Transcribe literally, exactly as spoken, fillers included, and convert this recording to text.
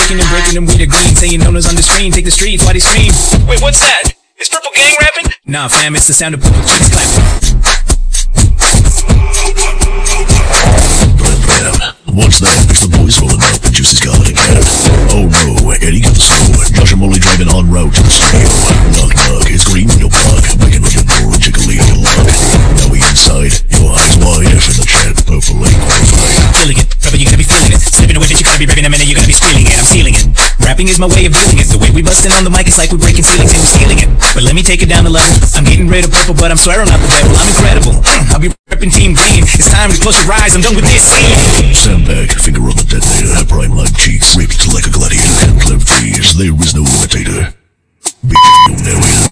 Breaking and breaking them, we the green. Saying no one's on the screen, take the streets, why they scream? Wait, what's that? Is Purple Gang rapping? Nah fam, it's the sound of purple cheeks clapping. Bam bam, what's that? It's the boys rolling up and Juicy's got a cab. Oh no, Eddie got the slow. Josh and Molly driving en route to the studio. Knock knock, it's Green in your plug. Breaking on your door and jiggling your luck. Now we inside, your eyes wide, F in the chat, Purple ain't qualified. Feeling it, Purple, you gotta be feeling it. Slipping away that you gotta be rapping a minute, you gotta be stealing it. I'm stealing it. Rapping is my way of doing it. The way we bustin' on the mic is like we're breaking ceilings and we're stealing it. But let me take it down a level. I'm getting rid of Purple, but I'm swearing out the devil. I'm incredible. I'll be repping Team Green. It's time to close your eyes. I'm done with this scene. Sandbag, finger on the detonator, prime like cheeks, ripped like a gladiator. Clever fees, there is no imitator. Be your narrator.